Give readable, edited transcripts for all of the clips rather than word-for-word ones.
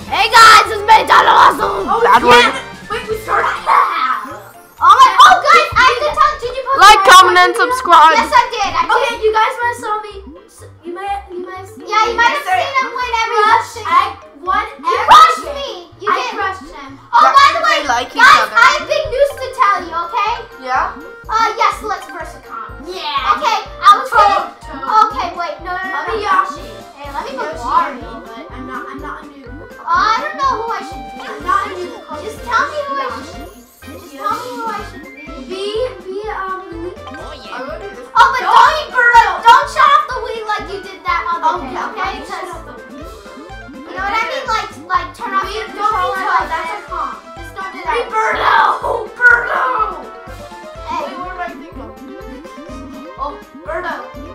Hey guys, it's me, Donald Awesome. Oh, Bad word. Wait, we started. Oh guys, I have to tell. Did you post Like, my comment, and video? subscribe. Yes, I did. Okay, you guys might have saw me. You might have seen Yeah, you might have seen him whenever you won You crushed me. You I did. crushed him. Oh, That by means the way, they like each guys, other. I have big news to tell you. Okay. Yeah? Yes, let's Versacon. Yeah. Okay, I was Toad. thinking. Okay, wait, no. I'll be Yoshi. Hey, let me go Yoshi, water. but I'm not a noob. I don't know who I should be. I'm not a noob. Just tell me who I Yoshi. should. Just tell me who I should be. Be I'm gonna do this. Oh, but don't shut off the Wii like you did that other day, okay? Shut Because up. you know what I mean, like turn off your Don't controller be like that's that. a con. Just don't do that. Hey, Birdo! Hey, Wait, where do I think of? Oh, Birdo.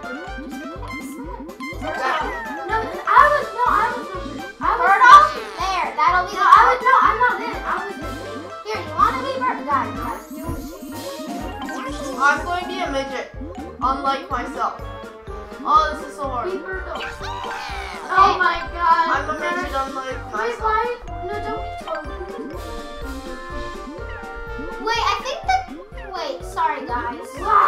That- No, I was Birdo, there. That'll be the. I'm not in. I was in. Here, you want to be Birdo? Guys, I'm going to be a midget, unlike myself. Oh, this is so hard. Be Birdo. Oh my god. I'm a midget, unlike Wait, myself. why? No, don't be told. Wait, I think that. Wait, sorry guys.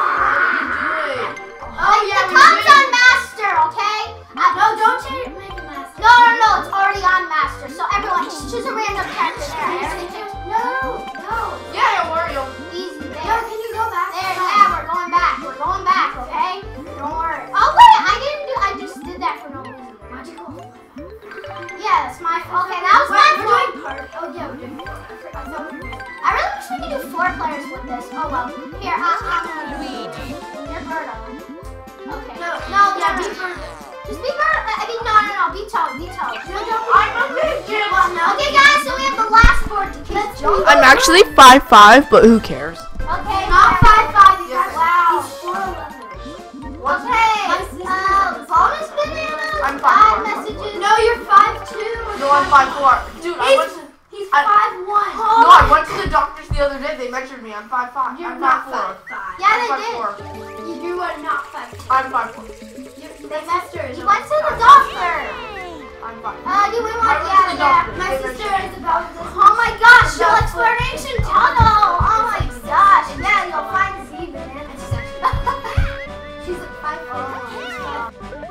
Oh yeah, the we tongue's did. on master, okay? No, don't change. Make a mess. No, it's already on master. So everyone, just choose a random character there. No. Yeah, Wario. Easy there. No, can you go back? There, yeah, we're going back. We're going back, okay? Don't worry. Oh wait, I just did that for no reason. Magical. Yeah, that's my fault. Okay, that was my We're fault. doing part. Oh yeah, we're doing part. I thought we were doing. I really wish we could do 4 players with this. Oh well. Here, Luigi. You're Birdo. Okay. No, yeah, be Birdo. Just be Birdo. I mean, no. Be Toad. Be Toad. No, don't. I'm a midget. Okay, guys. So we have the last 4 to kill. I'm actually 5'5", but who cares? Okay. Not 5'5". Yes. Wow. He's 4'11". Okay. Bonus bananas. I'm 5'4". 5 messages. No, you're 5'2". No, I'm 5'4". Dude, I went to... He's I- 5'1". No, I went to the doctors the other day. They measured me. I'm 5'5". You're I'm not 5'4". 5'5". Yeah, they I'm did. 5'4". You are not 5'2". I'm 5'4". The sister is. You went to the doctor. I'm 5'4". Do we want? I went to Yeah, the yeah. doctor. My sister is about this. Oh my gosh, your exploration tunnel. Oh my gosh. Yeah, you'll find Z bananas. She's like 5'4".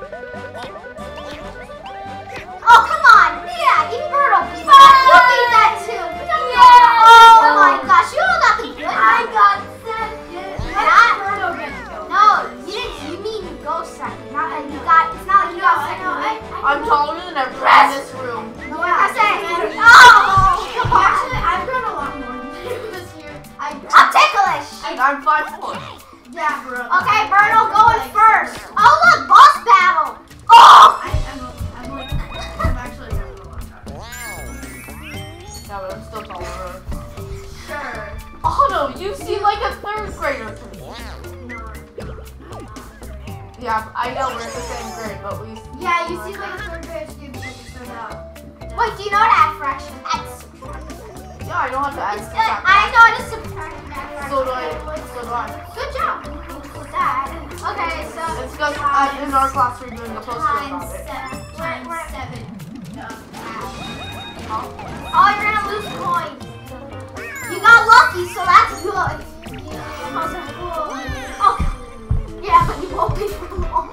Oh, come on. Yeah, even Birdo beat that. You beat that too. Yeah. Oh my gosh, you all got the good I one. got second. Not- Birdo gets to go. No, you didn't. You mean you go second. Not that you got. It's not like you got second. I'm taller than everyone in this room. No, I said. Oh, come on. Actually, I've grown a lot more this year. I'm ticklish. I'm 5'4". Yeah, bro. Okay, Birdo going first. Oh look, boss battle. Oh. I'm actually grown a lot. Yeah, but I'm still taller. Sure. Oh no, you seem like a 3rd grader to me. Yeah, I know we're in the same grade, but we... Yeah, you seem like a 3rd grade student because you started out. Wait, do you know how to add fraction? That's. Yeah, I know how to add It's, subtract. I know how to subtract and add fraction. So do I. So do I. Good job with that. Okay, so It's because in our class we're doing a poster about Times it. 7. oh, you're gonna lose coins. You got lucky, so that's good. Oh, yeah, but you won't be for long.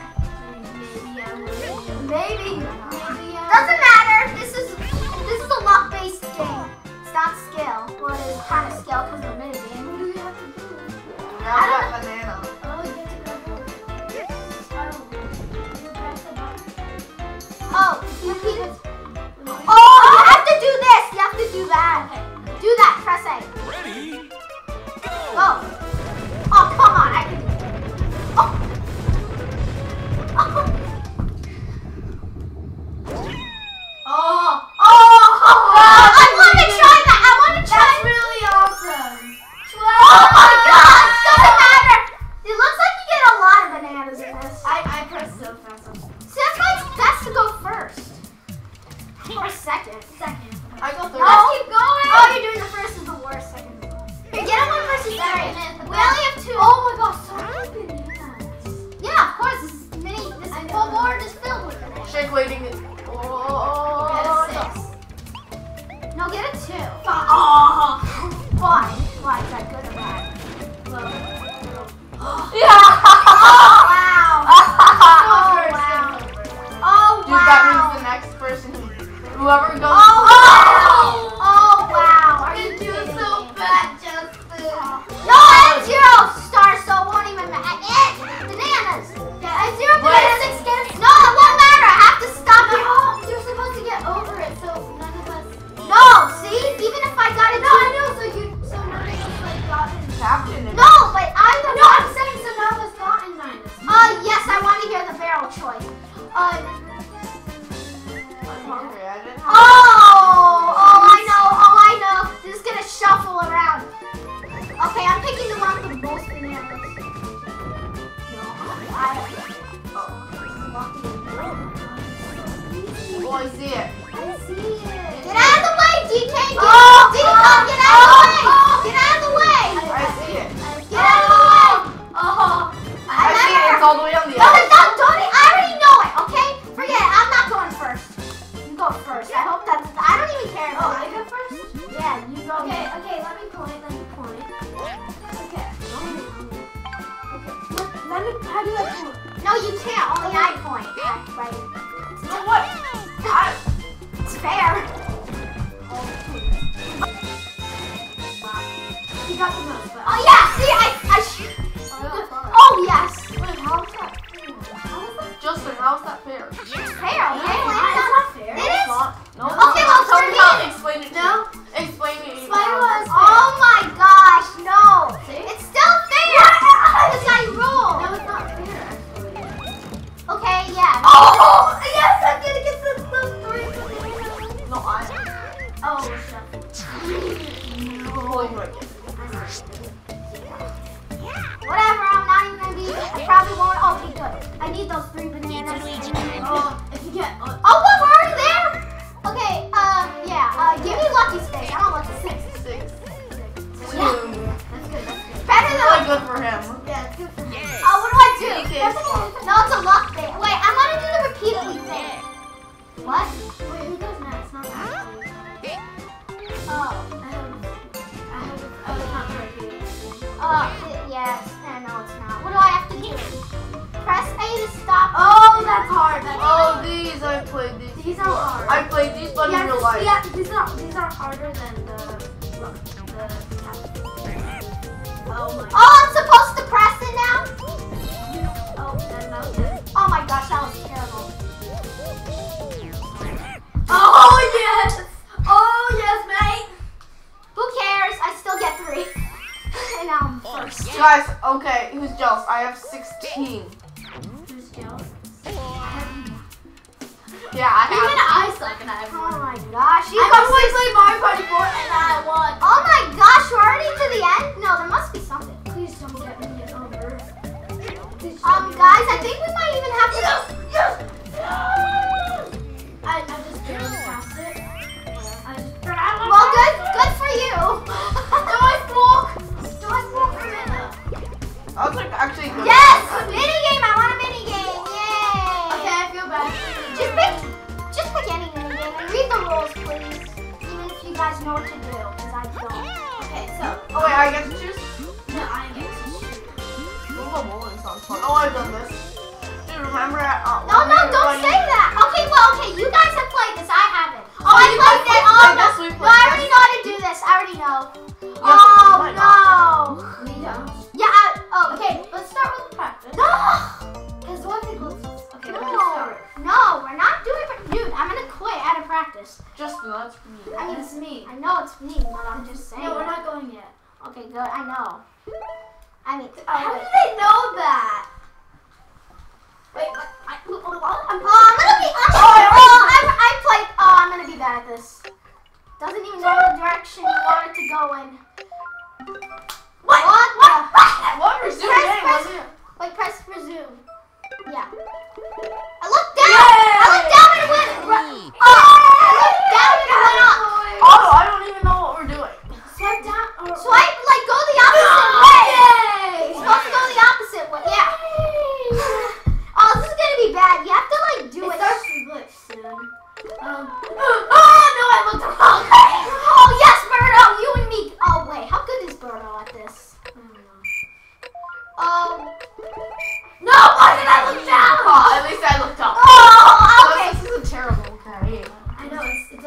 Maybe. Doesn't matter. This is a luck-based game. It's not skill. Well, it is kind of skill because of the minigame. What do we have to do? Yeah, I got banana. Oh, you get to go. Oh, you keep it. Oh, you have to do this. You have to do that. Do that. Press A. Ready? Go. Oh, come on. I can do it. Oh. I want to try that. I want to try. That's really awesome. Oh my gosh. Doesn't matter. It looks like you get a lot of bananas in this. I pressed so fast. See, that's why it's best to go first. Or second. Second. I go 3rd. Let's keep going. Oh, you're doing the first is the worst. Second. Here, get him 1 versus 3. We only have 2. Oh my gosh, so many bananas. Yeah, of course. This whole board is filled with bananas. Shake waiting. Oh. Get a 6. Whoever goes. Oh wow! Are you You do kidding so me? bad, Justin. No, I have 0 stars, so it won't even matter. Bananas. Yeah, I have 0 Wait. bananas, 6 carrots. No, it won't matter. I have to stop you. No, you're supposed to get over it, so none of us. No, see, even if I got it, No, I know. So none of us like gotten. Captain. no, but I don't. No, I'm saying so none of us gotten dinosaurs. Yes, I want to hear the barrel choice. I'm hungry. I didn't have. I know. This is gonna shuffle around. Okay, I'm picking the one with the most bananas. Oh, I see it. I see it. Get out of the way, DK! Get out of the way! Get out of the way! I see it. Get out of the way! I see it. It's all the way on the No, other. don't, I already know it, okay? Forget it, I'm not going first. You go first. I hope that's, I don't even care. Oh, I go first? Yeah, you go. Okay, let me point. Okay. How do I point? No, you can't. Only I point. Right. You know what? It's fair. You got the most, but. Oh, yeah, see, oh, yes. Wait, how is that? Justin, how's that fair? It's fair, okay? It's Landon? not fair. It is? No. Okay, well, tell for me me- how. Explain it. to No. me. Explain it. Explain what. Oh, my gosh, no. See? It's still fair. Because I rule. No, it's not fair, actually. Okay, yeah. Oh, yes, I'm gonna get those 3 bananas. No, I. Oh, shit. Holy cricket. Whatever, I'm not even gonna be. I probably won't. Okay, good. I need those 3 bananas. If you get. Oh, what? We're already there? Okay, yeah. Give me lucky space. I don't want the 6. 6. Yeah. That's good. Better than Really good for him. Yeah, it's good for me. Oh, what do I do? DK is fun. No, it's a luck thing. Wait, I want to do the repeatedly thing. What? Wait, who does that? It's not that. Oh. It's not right here. Yes. No, it's not. What do I have to do? Press A to stop. Oh, that's hard. Oh, these I played these. These are hard. I played these, but in real life. Yeah, these are harder than the Oh my. Oh, I'm supposed to press it now? Oh, that's not good. Oh my gosh, that was terrible. Oh yes! Oh yes, mate! Who cares? I still get 3. And now I'm first. Guys, okay, who's jealous? I have 16. Who's jealous? Yeah, I Even have. I suck and I have Oh one. my gosh. You I've got always 6. played Mario Party 4 and I won. Oh my gosh, we're already to the end? No, there must be something. Please don't get me over. Guys, I think we might even have to. I just barely passed it. Well, good for you. Do I smoke banana? I was like actually good. Yes, mini game. I want a mini game. Yay. Okay, I feel bad. Just pick any mini game and read the rules, please. Even if you guys know what to do, because I don't. Okay, so. Oh wait, I get to choose? No, I get to shoot. Rumble bowling sounds fun. Oh, I've done this. Dude, remember at No, don't say that. Okay, you guys have played this. I haven't. Oh, I you played guys it. played Oh, no. this, we No, played I this. already know how to do this. I already know. Yeah, Oh, but no. We don't. Yeah, Okay, let's start with the practice. No. Because what if it goes? Okay, No, we're gonna start. no, we're not doing it. Dude, I'm going to quit out of practice. Justin, that's for me. I mean, It's me. I know it's me, but I'm just saying. No, we're not going yet. Okay, good. I know. I mean, How did they know that? Wait, I'm gonna be bad at this. Doesn't even know the direction you want it to go in. What? What? Resume Press, game, press. wasn't it? Wait, press resume. Yeah. I looked down. I looked down and it went. I looked down and it went up. Oh, I don't even know what we're doing. Swipe down. Or Swipe, like, go the opposite way. You're supposed to go the opposite way. Yeah. Oh, this is gonna be bad. You have to, like, do It it. starts to glitch soon. Oh, no, I looked wrong. Oh, yes, Birdo, you and me. Oh, wait, how good is Birdo at this? I don't know. No, why did I look down? Oh, at least I looked up. Oh, okay. This is a terrible game. I know it's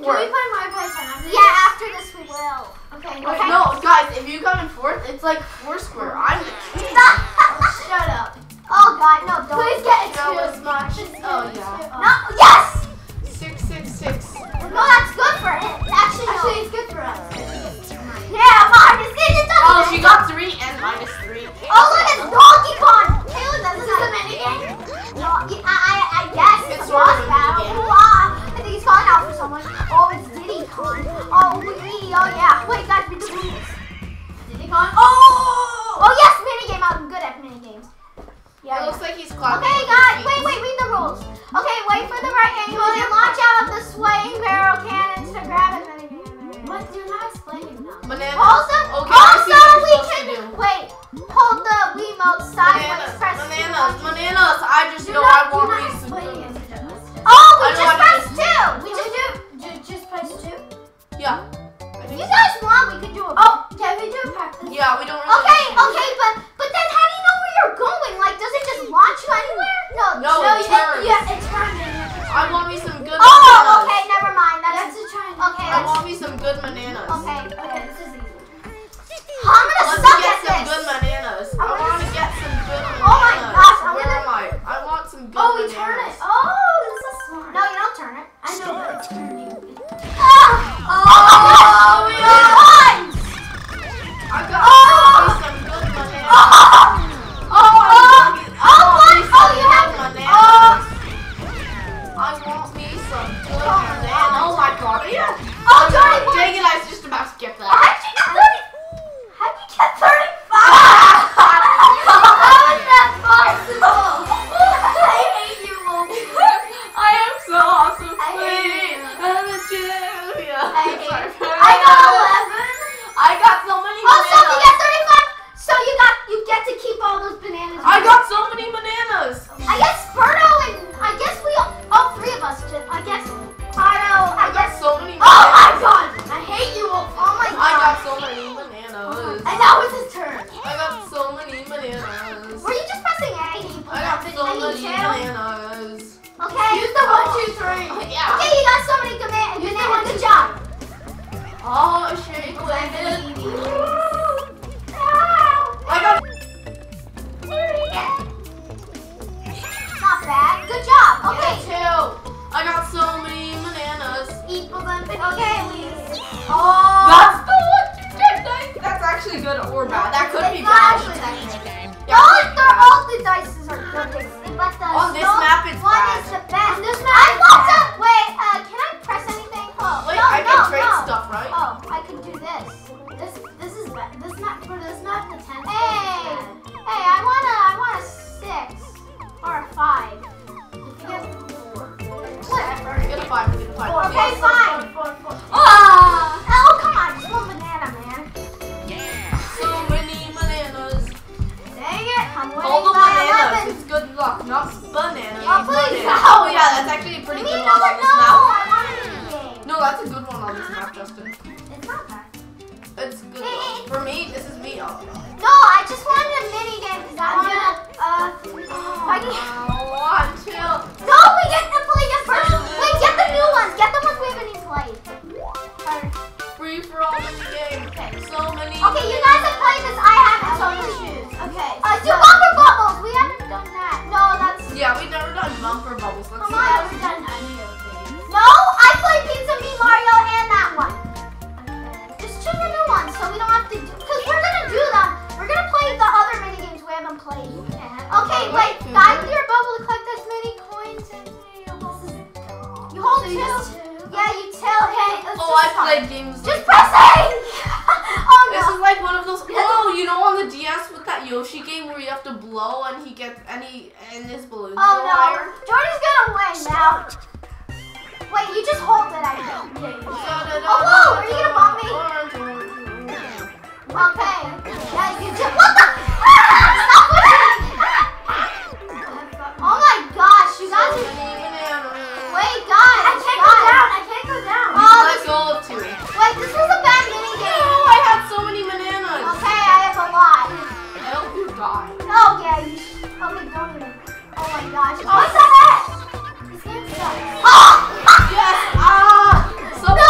Can we fourth. play Mario Party 10 after this? Yeah, after this we will. Okay. Wait, no, guys, if you come in fourth, it's like Foursquare. I'm the king. Shut up. Oh god, no, don't. Please get it That to was much. Oh, yeah. No, yes! 666. No, that's good for him. Actually, no. Actually, it's good for us. Yeah, minus it doesn't. Oh, she got 3 and -3. Oh, look, it's Donkey Kong. Hey, look, this is a a mini minigame. No, I guess It's it's a sort of boss a battle. minigame. Wow, I think he's calling out for someone. Oh, it's Diddy Kong. Oh, oh yeah. Wait, guys, read the rules. Diddy Kong? Oh yes, minigame. I'm good at minigames. It looks like he's clapping. Okay, with guys, his wait, feet. wait, read the rules. Okay, wait for the right angle and launch out of the swaying barrel cannons to grab it. What? You're not explaining now. Banana. Also, Okay, I see what we you're can supposed to do. wait. Hold the Wiimote sideways. Press Bananas, two. bananas. I just You're know not, I want you're me not some explaining good. it to us. Oh, we I just know pressed how two. We just press 2? Yeah. If you guys want, we could do a. Oh, can we do a practice? Yeah, we don't really Okay, need to. okay, but then how do you know where you're going? Like, does it just launch you anywhere? No. No, it turns. Yeah, it's turning. I want me some good Oh, bananas. okay, never mind. That's That's a try. okay. I want me some good bananas. Okay. Okay, this is easy. I'm gonna Let's suck get at some this. good bananas. I want to get some good bananas. Oh my gosh, I'm Where gonna- am I? I want some good Oh, we bananas. turn it. Oh, this is smart. No, you don't turn it. I know, but it's turning. Oh, we won! I got me some good bananas. I want me some good bananas. Oh my god, yeah. Oh, Johnny won! Dang it, I was just about to get that. How'd you get 35? How is that possible? I hate you, Logan. I am so awesome. I hate you. I'm a champion. I got 11. I got so many Oh, so you bananas. get 35. So you get to keep all those bananas. I got so many bananas. I guess Birdo and I guess we all three of us did. I guess Birdo. I I got guess. so many Oh my bananas. god! I hate you. Oh my god! I got so many bananas. And now it's his turn. I got so many bananas. Were you just pressing A? I got so I need many two. bananas. Okay. Use the 1, 2, 3. Yeah. Okay, you got so many bananas. Good job. Oh, shake it. I got. Not bad. Good job. Okay. I got so many bananas. Equal them. Okay, we. Oh. That's the one you did. That's actually good or bad. That could be It's not bad. actually that good. Yeah, it could be bad. All the dices are good, but the On this snow map, it's one bad. is the best. This map I is want bad. to wait. Can I press anything? Oh, Wait, no, I no, can trade no. stuff, right? Oh, I can do this. This is bad. This map for this map the 10th. Hey, hey, I want a 6 or a 5. You get 4. Whatever. Get a 5. Get a 5. Okay, fine. 4. Oh, come on, just one banana, man. So many bananas. Dang it, I'm winning All the by bananas. 11. It's good luck, not bananas. Oh, please, Bananas. no. Oh yeah, that's actually a pretty Give me good one another on this no. map. I want a minigame. No, that's a good one on this map, Justin. It's not that. It's good. Luck. For me, this is me. Oh, No, I just wanted a minigame because I want to. I can. one, two. No, we get to play the first. Wait, get the new ones. Get the ones we haven't even played. Free for all in the game. So many. Okay, you guys have played this. I haven't, so you choose. Okay. Do bumper bubbles. We haven't done that. No, that's. Yeah, we've never done bumper bubbles. Let's Come see. on. Yeah, we've done any of these. No, I played Pizza Me Mario and that one. Just choose a new one, so we don't have to do. Because we're gonna do them. We're gonna play the other mini games we haven't played. Okay, wait. Guide your bubble to collect as many coins as you hold So two. you just Yeah, you tell. Okay. Oh, I played games. Just press A. Oh This no. is like one of those. Oh, you know, on the DS with that Yoshi game where you have to blow and he gets and his balloons Oh go no. higher. Jordan's gonna win now. Wait, you just hold it, I think. Oh, whoa, are you gonna bomb me? Okay. Yeah, you just. What the? Stop pushing! Oh my gosh, you guys are. Wait, guys. I can't go down. I can't go down. Oh, Let this, go of 2. wait, this was a bad mini game. Oh, I had so many bananas. Okay, I have a lot. I hope you die. Oh yeah, you should. Okay, don't even. Oh my gosh. What the heck? This game sucks. Oh! Yes. Ah. So No,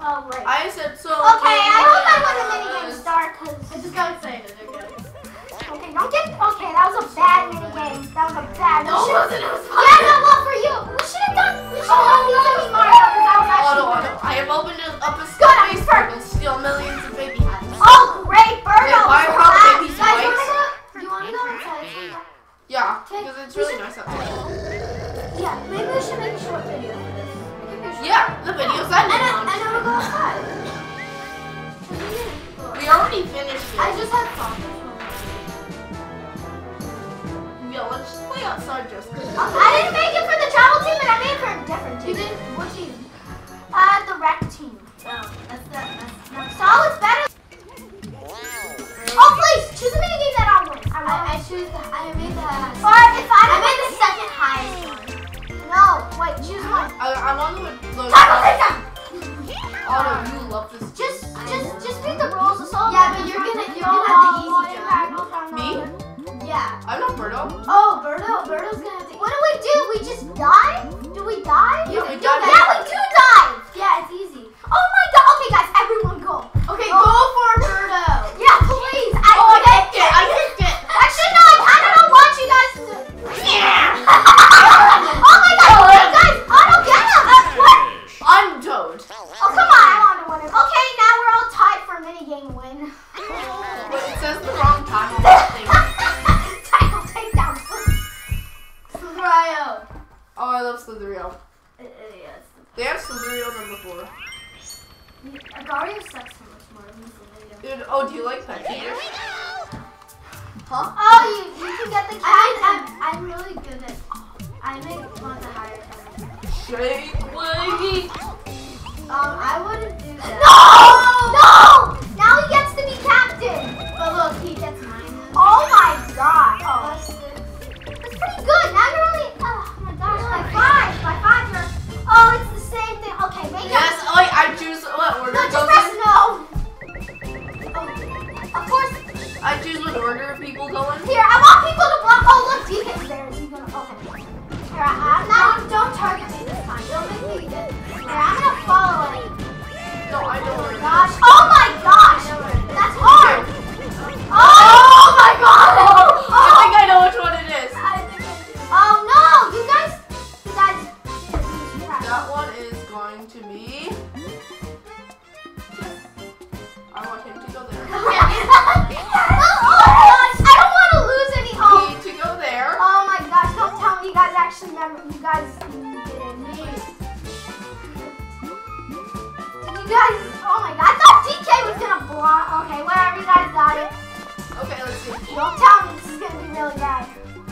Oh, right. I said so. Okay, I hope I win the minigame star because I just got excited, okay? okay, don't get okay. That was a bad minigame. That was a bad. No, it wasn't. It was fun. Yeah, no, well for you, we should have done. We should have done Pizza Me Mario because that was actually. Oh, no. I have opened up a Good, I'm space first. and steal millions of baby hats. Oh, great, Birdo. Why was how last. baby Guys, spikes? you wanna go inside? Yeah, Okay, because it's really nice outside. Yeah, maybe we should make a short video for this. It could be a short Yeah, the videos I And did then on. we'll go outside. We already finished it. I just had fun. Yeah, let's just play outside just because. I didn't make it for the travel team, but I made it for a different You team. did? What team? The rec team. Oh, that's not. So it's better. Oh, please choose a minigame that I'll win. I choose the. I made the. Or if I made the second highest one. No, wait, choose one. I'm on the. Tackle Takedown. Otto, you love this. Just read the rules. It's all Yeah, but you're gonna have the easy job. Me? Yeah. I'm not Birdo. Oh, Birdo's gonna have to. What do? We just dive? Do we dive? Yeah, we do dive. Yeah, we do dive. Yeah, it's easy. Oh my god. Okay, guys, everyone go. Okay, Oh. go for Birdo. Yeah, please. Oh, I kicked it. I kicked it. Actually, no, I kind of don't want you guys to. Oh my god, guys, I don't get him. What? I'm Toad. Oh, come on, I want to win it. Okay, now we're all tied for a minigame win. But it says the wrong time on that thing. Tackle Takedown. Slither.io. Oh, I love Slither.io. Yes. They have Slither.io number 4. Agario sucks so much more than Slither.io. Dude, oh, do you like Pet Eater? Huh? Oh, you can get the I'm really good at. I make one of the higher times. Shake Wiggy. I wouldn't do that. No! Now he gets to be captain. But look, he gets minus. Oh my god. Oh, Plus 6. that's pretty good. Now you're only. Oh my gosh, by 5. By 5, you're. Oh, it's the same thing. Okay, make Yes, oh, wait, I choose what order No, it just goes press in. no. Of course. I choose what order people go in. Here, I want people to block. Oh, look, DK's there. Is he gonna? Okay. Here, I'm not. Don't target me this time. Don't make me get. Here, I'm gonna follow it. No, I don't order. Gosh. Oh my gosh. That's hard. Oh my god. I think I know which one it is. I think I do. Oh no, you guys. That one is going to be. I want him to go there. Oh gosh, I don't want to lose any hope. Need to go there. Oh my gosh, don't tell me you guys actually remember. You guys didn't. Did you guys? Oh my god, I thought DK was gonna block. Okay, whatever, you guys got it. Okay, let's see. Don't tell me this is gonna be really bad.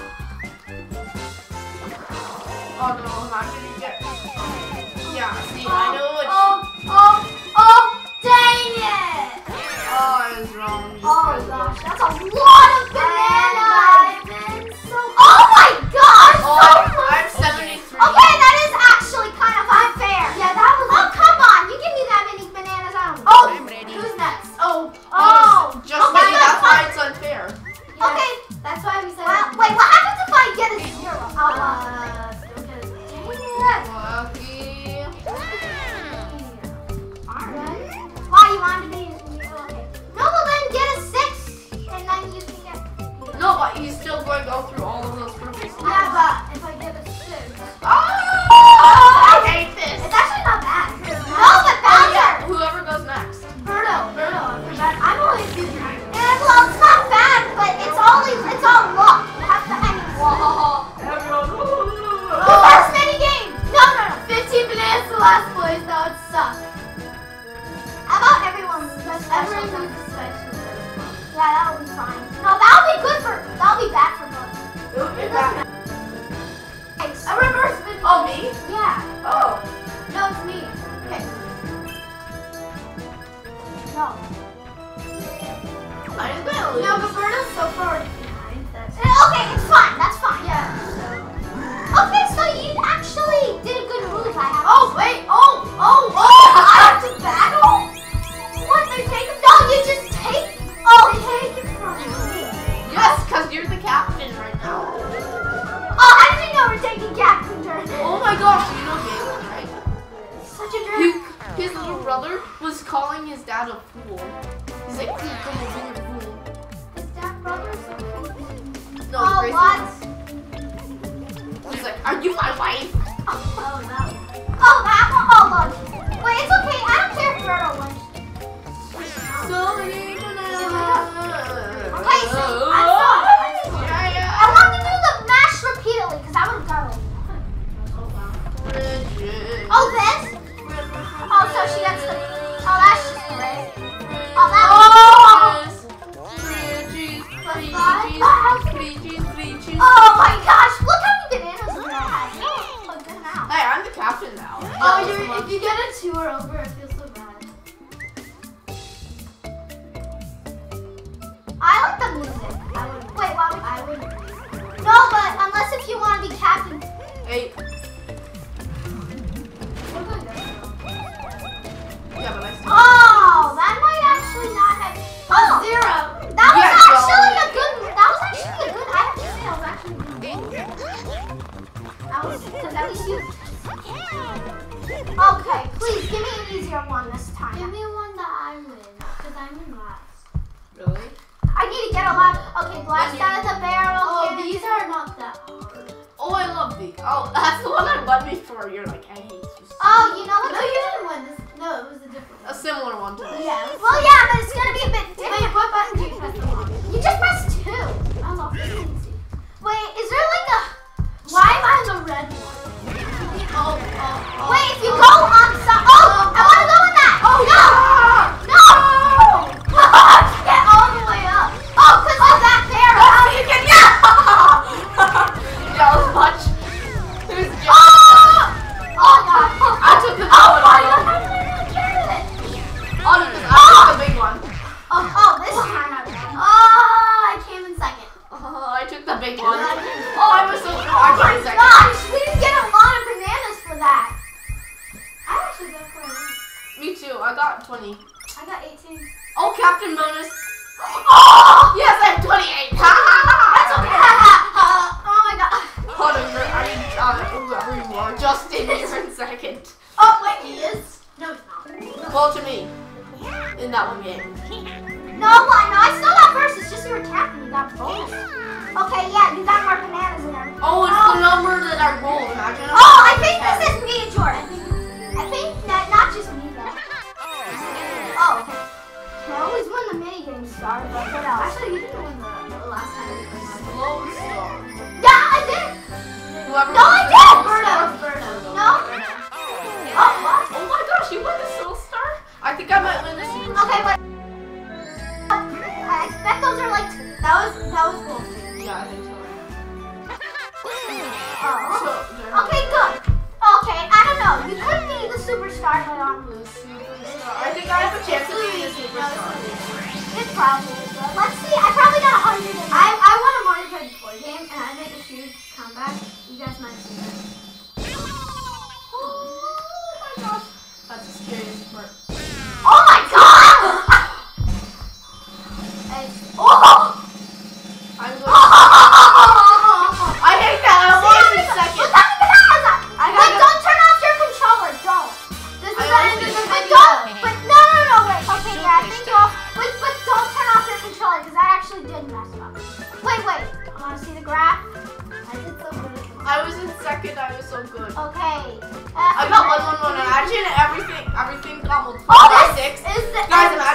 Oh no, I'm not gonna get. Yeah, see, I know which. Oh, dang it! Oh, I was wrong. Oh gosh, that's a lot of bananas! Oh my gosh! Oh, so I'm much. 73. Okay, that is actually kind of unfair. Yeah, that was. Oh, come on! You give me that many bananas, I don't. Oh, who's next? Oh. Oh! Just okay, maybe that's why fine. it's unfair. Okay. That's why we said. Well, wait, what happens if I get a 0? Lucky. Alright. Why you want to be? Okay. No, well then get a 6, and then you can get. No, but he's still going to go through all of those purples. Yeah, but if I get a 6. Oh, I hate this. It's actually not bad. No, but Oh, Bowser. yeah, whoever goes next. Birdo. I'm only a good guy. And well, it's not bad, but it's all luck. You have to end the first mini game. No. 15 bananas to last place. That would suck. How about everyone lose? That's special. Everyone loses special. Yeah, that'll be fine. No, that'll be good for. That'll be bad for both. It would be bad. Thanks. A reverse spin. Oh, me? Yeah. Oh. No, it's me. Okay. No. I am gonna lose. No, but Birdo's so far behind. That's Okay, it's fine. That's fine. yeah. Okay, so you actually did a good move. I have. Oh wait. Oh. I have to battle. What? They take it? No, you just take. Oh, take it from me. Yes, because you're the captain right now. Oh, how did you know we're taking captain turn? Oh my gosh, you know Galen, right? Such a jerk. His little brother. calling his dad a fool. He's like, "Please come over here, fool." His dad brother's so cool. No, Oh, Gracie. what? He's like, "Are you my wife?" Oh, that one. Oh, that one? Oh, look. Wait, it's okay. I don't care if Birdo wins. Okay, so I want to do the mash repeatedly because I would have done it. Oh, this? Oh, so she gets the. Oh, that's just great. Oh, that was. Oh my gosh! Look how many bananas we all have. Oh, good now. Hey, I'm the captain now. Oh, if you get a 2 or over, it feels so bad. I like the music. I would. Wait, why would I would. No, but unless if you want to be captain. Hey, What about that? yeah, but I still. Oh, that might actually not have. Oh, 0. that was Yeah, actually a good. That was actually a good. I have to say, that was actually a good game. That was because at least you. Okay, please give me an easier one this time. Give me one that I win, because I'm in last. Really? I need to get a lot. Okay, blast out of the barrel. Oh, cannon. these are not that hard. Oh, I love these. Oh, that's the one I won before. You're like, I hate you. Oh, you know No, what? you didn't win this. No, it was a different A one. similar one to this. Yes. Well, yeah, but it's gonna be a bit Wait, different. what button do you press the one? You just pressed 2. Oh, easy. Wait, is there like a? Why am I the red one? Oh. Wait, if you go on some. Oh, I want to go in that. Oh no! No! Get all the way up. Oh, cause of that barrel. That was much. Who's Oh god. I took the big Oh one. my god. How did I not get it? Oh, because I took the big one. Oh, this time I won. Oh, I came in second. Oh, I took the big one. Oh, I was so far. Oh my gosh, we didn't get a lot of bananas for that. I actually got 4. Me too. I got 20. I got 18. Oh, Captain Bonus. Oh! Yes, I have 28. That's okay. Oh my god. Hold on, whoever you are, Justin, you're in second. Oh, wait, he is? No, he's not. Well, to me, in that one game. No, I still got first. It's just you were captain. You got bonus. Okay, yeah, you got more bananas in there. Oh, it's the number that I rolled. Imagine. Oh, I think this is me, Jordan. I think that not just me though. Oh, okay. I always win the mini game star, but what else? Actually, you didn't win the last time we played. Lone Star. Yeah, I did. Whoever No, I wins did. the Lone Star. Birdo. No. Oh, what? Oh my gosh, you won the Soul Star? I think I might win the Super Star. Okay, wait. I expect those are like. That was cool. Yeah, I think so. Oh. So, Okay, good. Okay, I don't know. You could be the superstar, but the Superstar. I think I have a chance of being a Superstar. it's probably good. Let's see. I probably got 100. I won a Mario Party 4 game, and I made a huge comeback. You guys might see that. Oh my gosh. That's the scariest part. Oh my god! Oh! I'm going I hate that. I was in second. Wait, don't turn off your controller. Don't. This is I the always end of do the But video. don't. But no. Wait. Okay, yeah, I think you off. But don't turn off your controller because that actually did mess up. Wait. I want to see the graph. I did so good. I was in second. I was so good. Okay. I got 1-1-1. Imagine everything got multiplied Oh, by this 6. is the Guys, end.